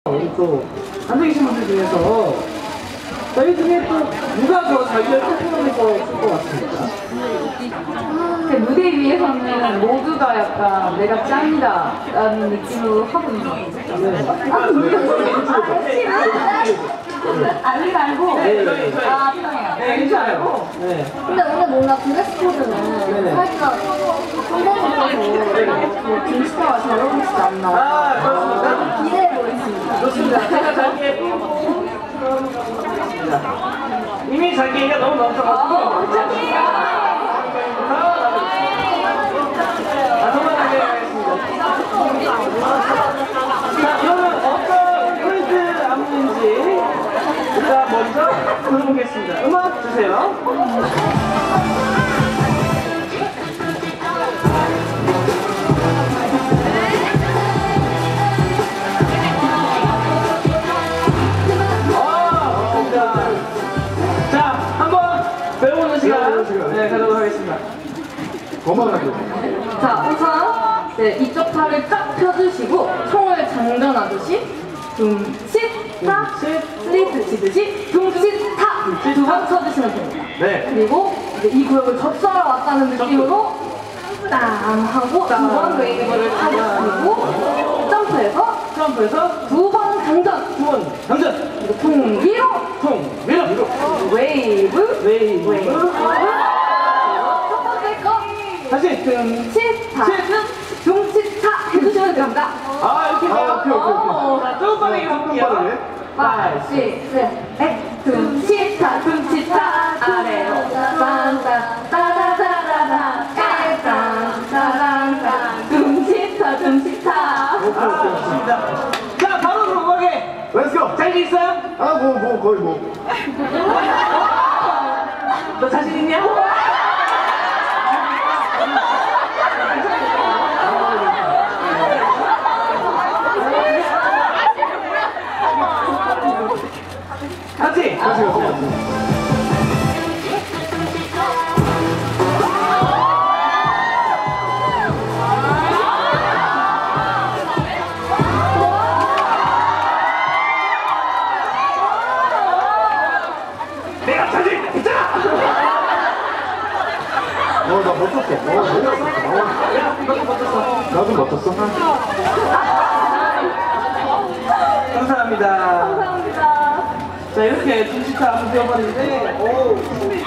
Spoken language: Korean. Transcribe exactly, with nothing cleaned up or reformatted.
우리 또 앉아 계신 분들 중에서 저희 중에 또 누가 더 자기를 표현해서 쓸 것 같습니까? 무대 위에서는 모두가 약간 내가 짱이다 라는 느낌으로 하고 있는 거죠. 네. 아, 아니 말고 네, 네. 아, 죄송해요. 네, 괜찮아요. 네. 근데 오늘 뭔가 드레스 코드는 네네. 살짝 성공해서 빈스타가 잘 어울리지 않나. 아, 그렇습니까? 기대해보겠습니다. 좋습니다. 제가 자기의 이미 자기가 너무 넘쳐가지고 아, 정말 잘하겠습니다. 자, 그러면 어떤 포인트 안무인지 일단 먼저 들어보겠습니다. 음악 주세요. 네, 가도록 하겠습니다. 고마워요. 자, 우선 네, 이쪽 팔을 쫙 펴주시고 총을 장전하듯이 둠칫 타 스트레이트 치듯이 둠칫 타 두 번 쳐주시면 됩니다. 네. 그리고 이제 이 구역을 접수하러 왔다는 느낌으로 땅 하고 두 번 웨이브를 타주시고 점프해서 점프해서 두 번 장전 두 번 장전 그리고 통 위로 통 위로 위로 웨이브 웨이브 웨이브 첫 번째 거 다시 둠칫 타 둠칫 타 해주시면 됩니다. 아 이렇게 아, 돼요? 오케이, 오케이, 오케이. 어, 자, 조금 빠르게 조금 가볼게요. 빠르게. 파, 육, 칠, 둠칫타 둠칫타 아래로 딴딴 따다다다다 깔딴 따란딴 둠칫타 둠칫타. 오케이, 오케이, 오케이. 좋습니다. 자 바로 들어가게 Let's go. 자신 있어요? 아, 뭐, 뭐, 거의 뭐. 너 자신 있냐? 같이! 같이, 같이, 같이. 내가 자신 있잖아! 어, 나 멋졌어. 어, 멋졌어. 야, 너도 멋졌어. 나도 멋졌어. 감사합니다. 감사합니다. 자, 이렇게 둠칫타 한번 배워봤는데, 오,